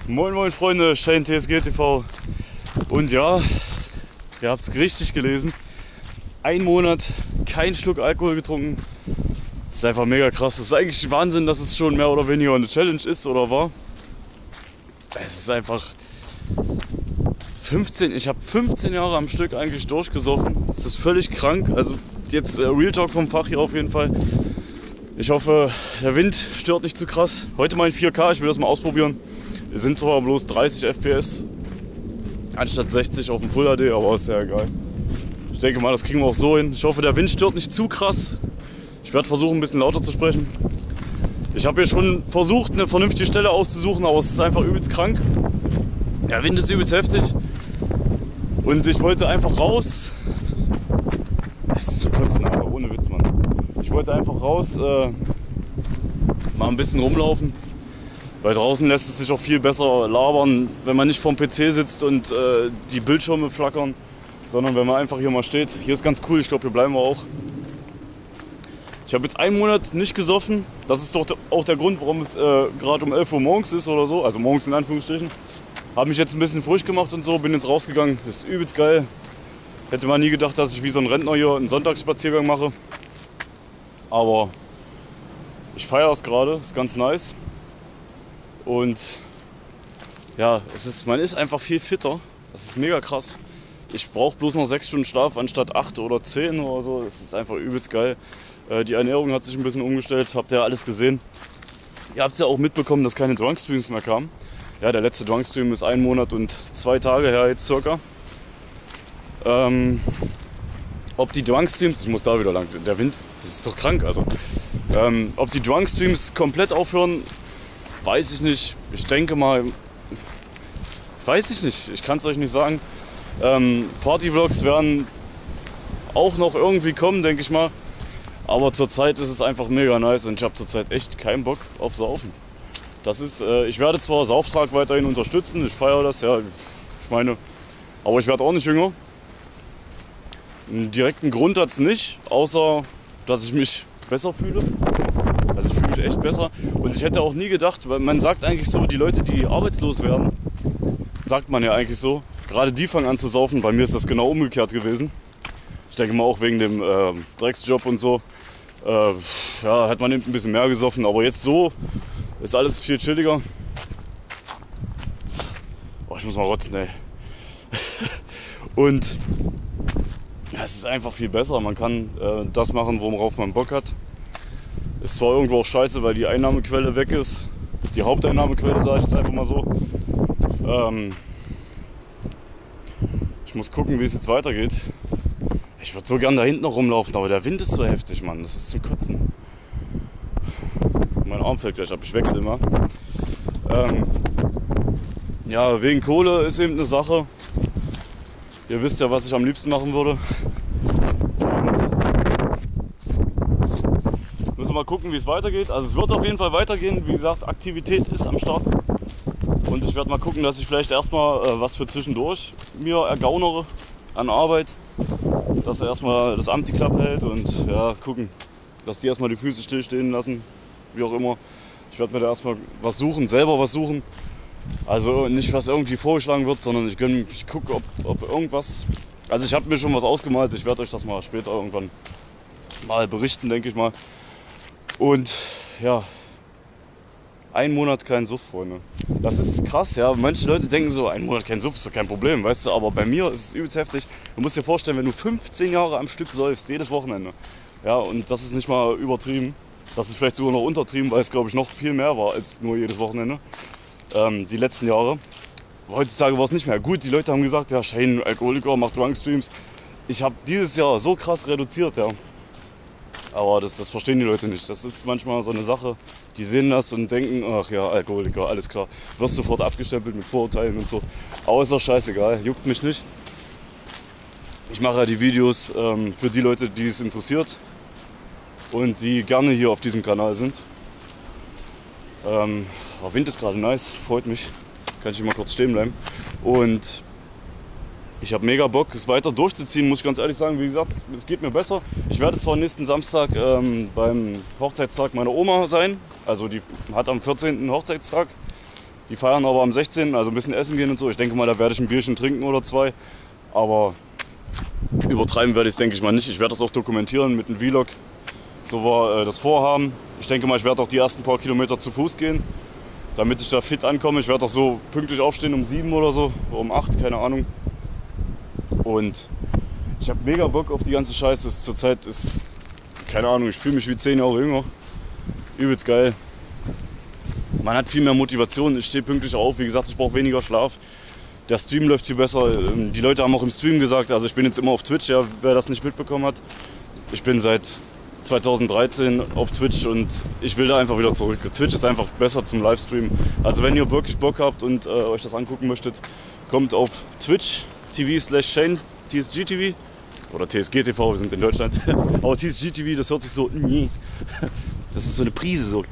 Moin moin Freunde, Shane TSG TV. Und ja, ihr habt es richtig gelesen. 1 Monat, kein Schluck Alkohol getrunken. Das ist einfach mega krass. Das ist eigentlich Wahnsinn, dass es schon mehr oder weniger eine Challenge ist oder war. Es ist einfach 15, ich habe 15 Jahre am Stück eigentlich durchgesoffen. Das ist völlig krank. Also jetzt Real Talk vom Fach hier auf jeden Fall. Ich hoffe, der Wind stört nicht zu krass. Heute mal in 4K, ich will das mal ausprobieren. Es sind zwar bloß 30 FPS anstatt 60 auf dem Full HD, aber ist ja egal. Ich denke mal, das kriegen wir auch so hin. Ich hoffe, der Wind stört nicht zu krass. Ich werde versuchen, ein bisschen lauter zu sprechen. Ich habe hier schon versucht, eine vernünftige Stelle auszusuchen, aber es ist einfach übelst krank. Der Wind ist übelst heftig. Und ich wollte einfach raus. Es ist zu kotzen, aber ohne Witz, Mann. Ich wollte einfach raus, mal ein bisschen rumlaufen. Weil draußen lässt es sich auch viel besser labern, wenn man nicht vorm PC sitzt und die Bildschirme flackern, sondern wenn man einfach hier mal steht. Hier ist ganz cool, ich glaube, hier bleiben wir auch. Ich habe jetzt 1 Monat nicht gesoffen. Das ist doch auch der Grund, warum es gerade um 11 Uhr morgens ist oder so. Also morgens in Anführungsstrichen. Habe mich jetzt ein bisschen frisch gemacht und so, bin jetzt rausgegangen. Das ist übelst geil. Hätte man nie gedacht, dass ich wie so ein Rentner hier einen Sonntagsspaziergang mache. Aber ich feiere es gerade, ist ganz nice. Und ja, man ist einfach viel fitter. Das ist mega krass. Ich brauche bloß noch 6 Stunden Schlaf anstatt 8 oder 10 oder so. Das ist einfach übelst geil. Die Ernährung hat sich ein bisschen umgestellt, habt ihr ja alles gesehen. Ihr habt ja auch mitbekommen, dass keine Drunkstreams mehr kamen. Ja, der letzte Drunkstream ist 1 Monat und 2 Tage her jetzt circa. Ob die Drunkstreams, ich muss da wieder lang, der Wind, das ist doch krank, Alter. Ob die Drunkstreams komplett aufhören, weiß ich nicht. Ich denke mal, weiß ich nicht. Ich kann es euch nicht sagen. Partyvlogs werden auch noch irgendwie kommen, denke ich mal. Aber zurzeit ist es einfach mega nice und ich habe zurzeit echt keinen Bock auf Saufen. Das ist, ich werde zwar Sauftrag weiterhin unterstützen, ich feiere das, ja, ich meine, aber ich werde auch nicht jünger. Einen direkten Grund hat es nicht, außer dass ich mich besser fühle. Also ich fühle mich echt besser und ich hätte auch nie gedacht, weil man sagt eigentlich so, die Leute, die arbeitslos werden, sagt man ja eigentlich so, gerade die fangen an zu saufen. Bei mir ist das genau umgekehrt gewesen. Ich denke mal auch wegen dem Drecksjob und so, ja, hat man eben ein bisschen mehr gesoffen, aber jetzt so ist alles viel chilliger. Oh, ich muss mal rotzen, ey. Und ja, es ist einfach viel besser, man kann das machen, worauf man Bock hat. Ist zwar irgendwo auch scheiße, weil die Einnahmequelle weg ist. Die Haupteinnahmequelle, sage ich jetzt einfach mal so. Ich muss gucken, wie es jetzt weitergeht. Ich würde so gern da hinten noch rumlaufen, aber der Wind ist so heftig, Mann. Das ist zum Kotzen. Mein Arm fällt gleich ab, ich wechsle immer. Ja, wegen Kohle ist eben eine Sache. Ihr wisst ja, was ich am liebsten machen würde. Müssen wir mal gucken, wie es weitergeht. Also es wird auf jeden Fall weitergehen. Wie gesagt, Aktivität ist am Start. Und ich werde mal gucken, dass ich vielleicht erstmal was für zwischendurch mir ergaunere an Arbeit. Dass er erstmal das Amt die Klappe hält und ja, gucken, dass die erstmal die Füße stillstehen lassen. Wie auch immer. Ich werde mir da erstmal was suchen, selber was suchen. Also nicht, was irgendwie vorgeschlagen wird, sondern ich gucke, ob irgendwas... Also ich habe mir schon was ausgemalt. Ich werde euch das mal später irgendwann mal berichten, denke ich mal. Und ja, 1 Monat kein Suff, Freunde. Das ist krass, ja. Manche Leute denken so, 1 Monat kein Suff ist doch kein Problem, weißt du. Aber bei mir ist es übelst heftig. Du musst dir vorstellen, wenn du 15 Jahre am Stück säufst, jedes Wochenende. Ja, und das ist nicht mal übertrieben. Das ist vielleicht sogar noch untertrieben, weil es, glaube ich, noch viel mehr war als nur jedes Wochenende. Die letzten Jahre. Heutzutage war es nicht mehr. Gut, die Leute haben gesagt, ja, Shane, Alkoholiker, macht Drunkstreams. Ich habe dieses Jahr so krass reduziert, ja. Aber das verstehen die Leute nicht. Das ist manchmal so eine Sache. Die sehen das und denken, ach ja, Alkoholiker, alles klar. Wirst sofort abgestempelt mit Vorurteilen und so. Aber ist doch scheißegal, juckt mich nicht. Ich mache ja die Videos für die Leute, die es interessiert und die gerne hier auf diesem Kanal sind. Der Wind ist gerade nice, freut mich. Kann ich hier mal kurz stehen bleiben. Und ich habe mega Bock, es weiter durchzuziehen, muss ich ganz ehrlich sagen. Wie gesagt, es geht mir besser. Ich werde zwar nächsten Samstag beim Hochzeitstag meiner Oma sein. Also die hat am 14. Hochzeitstag. Die feiern aber am 16., also ein bisschen essen gehen und so. Ich denke mal, da werde ich ein Bierchen trinken oder zwei. Aber übertreiben werde ich es, denke ich mal, nicht. Ich werde das auch dokumentieren mit einem Vlog. So war das Vorhaben. Ich denke mal, ich werde auch die ersten paar Kilometer zu Fuß gehen, damit ich da fit ankomme. Ich werde auch so pünktlich aufstehen um 7 oder so, oder um 8, keine Ahnung. Und ich habe mega Bock auf die ganze Scheiße. Zurzeit ist, keine Ahnung, ich fühle mich wie 10 Jahre jünger. Übelst geil. Man hat viel mehr Motivation, ich stehe pünktlich auf. Wie gesagt, ich brauche weniger Schlaf. Der Stream läuft viel besser. Die Leute haben auch im Stream gesagt, also ich bin jetzt immer auf Twitch, ja, wer das nicht mitbekommen hat. Ich bin seit 2013 auf Twitch und ich will da einfach wieder zurück. Twitch ist einfach besser zum Livestream. Also wenn ihr wirklich Bock habt und euch das angucken möchtet, kommt auf Twitch TV/Shane TSGTV oder TSGTV, wir sind in Deutschland. Aber TSGTV, das hört sich so, nee. Das ist so eine Prise so.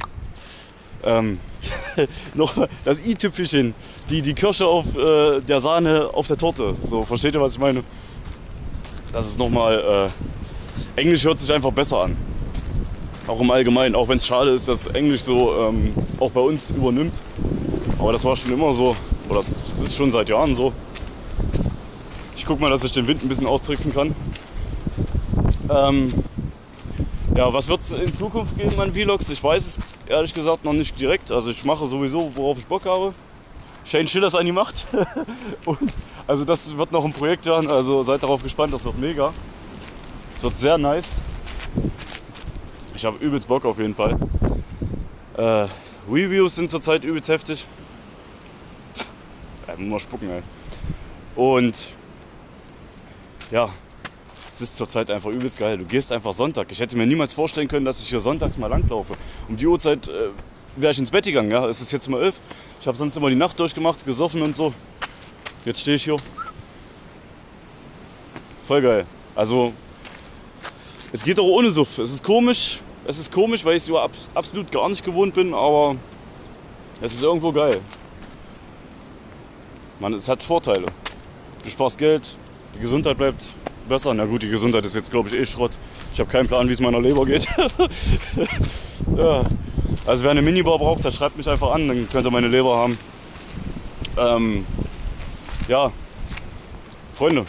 Noch das i-Tüpfelchen, die Kirsche auf der Sahne auf der Torte. So, versteht ihr, was ich meine? Das ist nochmal. Englisch hört sich einfach besser an. Auch im Allgemeinen, auch wenn es schade ist, dass Englisch so auch bei uns übernimmt. Aber das war schon immer so. Oder das ist schon seit Jahren so. Ich guck mal, dass ich den Wind ein bisschen austricksen kann. Ja, was wird es in Zukunft geben an Vlogs? Ich weiß es ehrlich gesagt noch nicht direkt. Also ich mache sowieso, worauf ich Bock habe. Shane Schiller ist an die Macht. Und also das wird noch ein Projekt werden. Also seid darauf gespannt, das wird mega. Es wird sehr nice. Ich habe übelst Bock auf jeden Fall. Reviews sind zurzeit übelst heftig. Muss mal spucken, ey. Und ja, es ist zurzeit einfach übelst geil. Du gehst einfach Sonntag. Ich hätte mir niemals vorstellen können, dass ich hier sonntags mal langlaufe. Um die Uhrzeit wäre ich ins Bett gegangen. Ja? Es ist jetzt mal 11. Ich habe sonst immer die Nacht durchgemacht, gesoffen und so. Jetzt stehe ich hier. Voll geil. Also, es geht auch ohne Suff. Es ist komisch, weil ich es absolut gar nicht gewohnt bin, aber es ist irgendwo geil. Man, es hat Vorteile. Du sparst Geld, die Gesundheit bleibt besser. Na gut, die Gesundheit ist jetzt, glaube ich, Schrott. Ich habe keinen Plan, wie es meiner Leber geht. Ja. Also wer eine Minibar braucht, der schreibt mich einfach an, dann könnt ihr meine Leber haben. Ja, Freunde,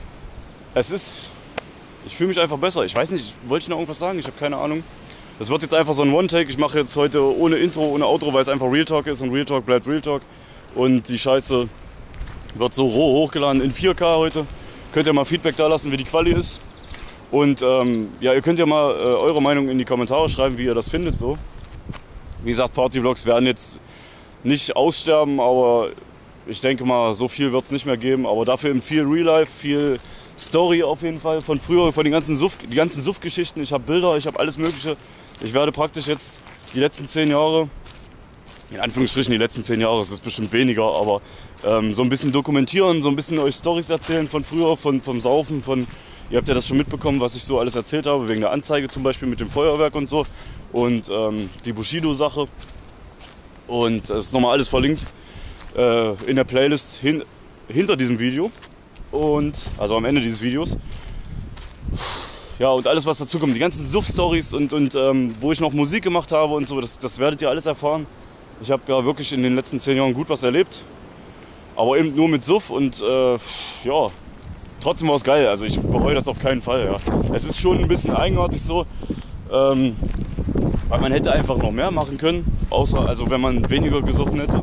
ich fühle mich einfach besser. Ich weiß nicht, wollte ich noch irgendwas sagen? Ich habe keine Ahnung. Das wird jetzt einfach so ein One-Take. Ich mache jetzt heute ohne Intro, ohne Outro, weil es einfach Real Talk ist und Real Talk bleibt Real Talk. Und die Scheiße wird so roh hochgeladen in 4K heute. Könnt ihr mal Feedback da lassen, wie die Quali ist. Und ja, ihr könnt ja mal eure Meinung in die Kommentare schreiben, wie ihr das findet. So. Wie gesagt, Party-Vlogs werden jetzt nicht aussterben, aber ich denke mal, so viel wird es nicht mehr geben. Aber dafür eben viel Real Life, viel Story auf jeden Fall von früher, von die ganzen Suff-Geschichten. Ich habe Bilder, ich habe alles Mögliche. Ich werde praktisch jetzt die letzten 10 Jahre, in Anführungsstrichen die letzten 10 Jahre, es ist bestimmt weniger, aber so ein bisschen dokumentieren, so ein bisschen euch Storys erzählen von früher, vom Saufen, ihr habt ja das schon mitbekommen, was ich so alles erzählt habe, wegen der Anzeige zum Beispiel mit dem Feuerwerk und so und die Bushido-Sache. Und es ist nochmal alles verlinkt in der Playlist hinter diesem Video. Und also am Ende dieses Videos. Ja, und alles, was dazu kommt, die ganzen Suff-Stories und wo ich noch Musik gemacht habe und so, das werdet ihr alles erfahren. Ich habe ja wirklich in den letzten 10 Jahren gut was erlebt. Aber eben nur mit Suff und ja, trotzdem war es geil. Also ich bereue das auf keinen Fall. Ja. Es ist schon ein bisschen eigenartig so, weil man hätte einfach noch mehr machen können, außer also wenn man weniger gesoffen hätte.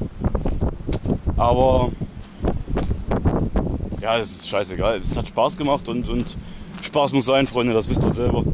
Aber ja, es ist scheißegal. Es hat Spaß gemacht und Spaß muss sein, Freunde, das wisst ihr selber.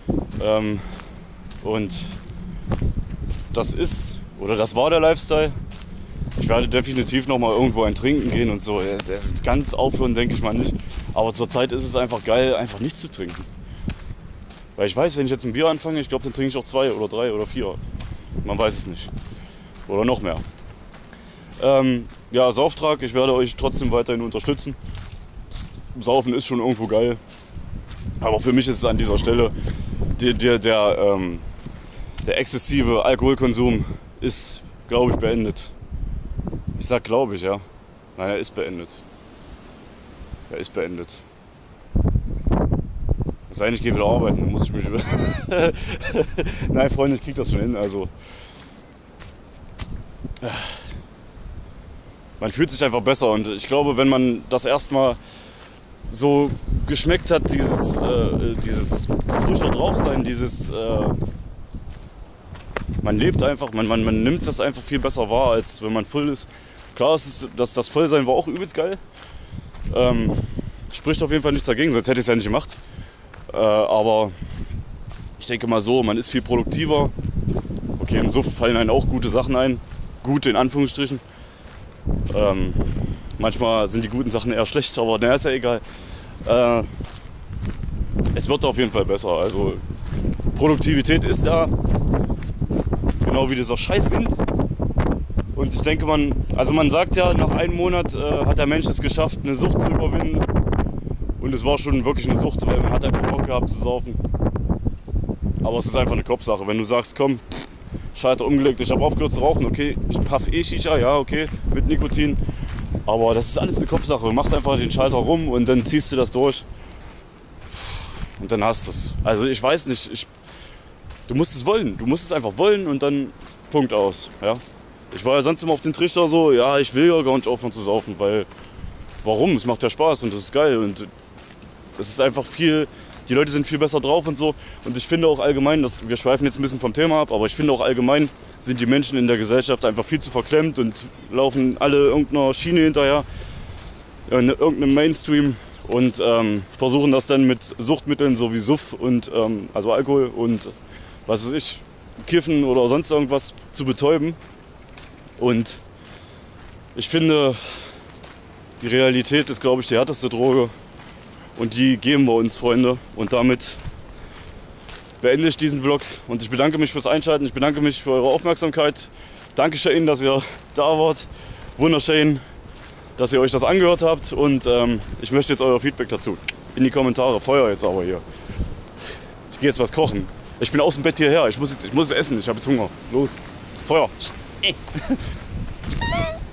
Und das war der Lifestyle. Ich werde definitiv noch mal irgendwo ein Trinken gehen und so. Das ganz aufhören denke ich mal nicht. Aber zurzeit ist es einfach geil, einfach nichts zu trinken. Weil ich weiß, wenn ich jetzt ein Bier anfange, ich glaube, dann trinke ich auch 2 oder 3 oder 4. Man weiß es nicht. Oder noch mehr. Ja, Sauftrag, ich werde euch trotzdem weiterhin unterstützen. Saufen ist schon irgendwo geil. Aber für mich ist es an dieser Stelle, der exzessive Alkoholkonsum ist, glaube ich, beendet. Ich sag glaube ich, ja. Nein, er ist beendet. Er ist beendet. Es sei denn, ich gehe wieder arbeiten, dann muss ich mich... Nein, Freunde, ich krieg das schon hin, also... man fühlt sich einfach besser. Und ich glaube, wenn man das erstmal so geschmeckt hat, dieses frischer drauf sein, man lebt einfach, man nimmt das einfach viel besser wahr, als wenn man voll ist. Klar, das Vollsein war auch übelst geil. Spricht auf jeden Fall nichts dagegen, sonst hätte ich es ja nicht gemacht. Aber ich denke mal so, man ist viel produktiver. Okay, im Suff fallen einem auch gute Sachen ein. Gute in Anführungsstrichen. Manchmal sind die guten Sachen eher schlecht, aber naja, ist ja egal. Es wird auf jeden Fall besser. Also Produktivität ist da. Genau wie dieser Scheißwind. Und ich denke, man sagt ja, nach einem Monat hat der Mensch es geschafft, eine Sucht zu überwinden. Und es war schon wirklich eine Sucht, weil man hat einfach Bock gehabt zu saufen. Aber es ist einfach eine Kopfsache. Wenn du sagst, komm, Schalter umgelegt, ich habe aufgehört zu rauchen, okay, ich paff Shisha, ja, okay, mit Nikotin. Aber das ist alles eine Kopfsache. Du machst einfach den Schalter rum und dann ziehst du das durch. Und dann hast du es. Also ich weiß nicht, du musst es wollen. Du musst es einfach wollen und dann Punkt aus. Ja? Ich war ja sonst immer auf den Trichter so, ja, ich will ja gar nicht aufhören zu saufen, weil warum? Es macht ja Spaß und das ist geil und das ist einfach viel, die Leute sind viel besser drauf und so. Und ich finde auch allgemein, wir schweifen jetzt ein bisschen vom Thema ab, aber ich finde auch allgemein sind die Menschen in der Gesellschaft einfach viel zu verklemmt und laufen alle irgendeiner Schiene hinterher, irgendeinem Mainstream und versuchen das dann mit Suchtmitteln so wie Suff und also Alkohol und was weiß ich, Kiffen oder sonst irgendwas zu betäuben. Und ich finde, die Realität ist, glaube ich, die härteste Droge. Und die geben wir uns, Freunde. Und damit beende ich diesen Vlog. Und ich bedanke mich fürs Einschalten. Ich bedanke mich für eure Aufmerksamkeit. Dankeschön, dass ihr da wart. Wunderschön, dass ihr euch das angehört habt. Und ich möchte jetzt euer Feedback dazu. In die Kommentare. Feuer jetzt aber hier. Ich gehe jetzt was kochen. Ich bin aus dem Bett hierher. Ich muss essen. Ich habe jetzt Hunger. Los. Feuer.